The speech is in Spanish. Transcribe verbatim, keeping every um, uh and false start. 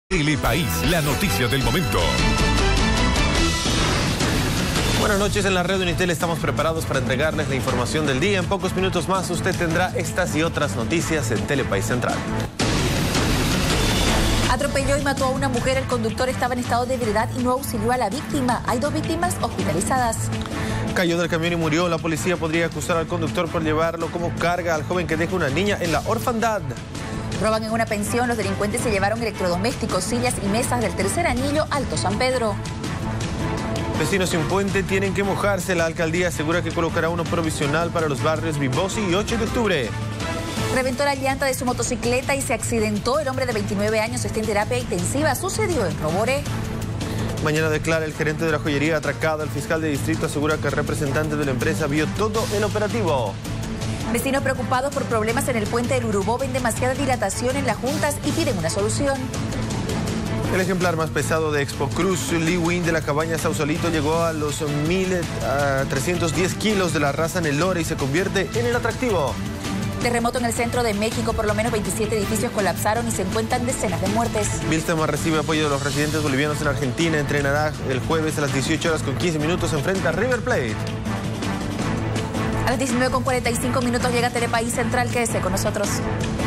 Telepaís, la noticia del momento. Buenas noches, en la red Unitel estamos preparados para entregarles la información del día. En pocos minutos más usted tendrá estas y otras noticias en Telepaís Central. Atropelló y mató a una mujer. El conductor estaba en estado de ebriedad y no auxilió a la víctima. Hay dos víctimas hospitalizadas. Cayó del camión y murió. La policía podría acusar al conductor por llevarlo como carga al joven que deja una niña en la orfandad. Roban en una pensión. Los delincuentes se llevaron electrodomésticos, sillas y mesas del tercer anillo Alto San Pedro. Vecinos sin puente tienen que mojarse. La alcaldía asegura que colocará uno provisional para los barrios Vibosi y ocho de octubre. Reventó la llanta de su motocicleta y se accidentó. El hombre de veintinueve años está en terapia intensiva. Sucedió en Roboré. Mañana declara el gerente de la joyería atracado. El fiscal de distrito asegura que el representante de la empresa vio todo el operativo. Vecinos preocupados por problemas en el puente del Urubó ven demasiada dilatación en las juntas y piden una solución. El ejemplar más pesado de Expo Cruz, Lee Win de la cabaña Sausalito, llegó a los mil trescientos diez kilos de la raza Nelore y se convierte en el atractivo. Terremoto en el centro de México, por lo menos veintisiete edificios colapsaron y se encuentran decenas de muertes. Bilsterman recibe apoyo de los residentes bolivianos en Argentina. Entrenará el jueves a las dieciocho horas con quince minutos enfrente a River Plate. A las diecinueve con cuarenta y cinco minutos llega Telepaís Central. Quédese con nosotros.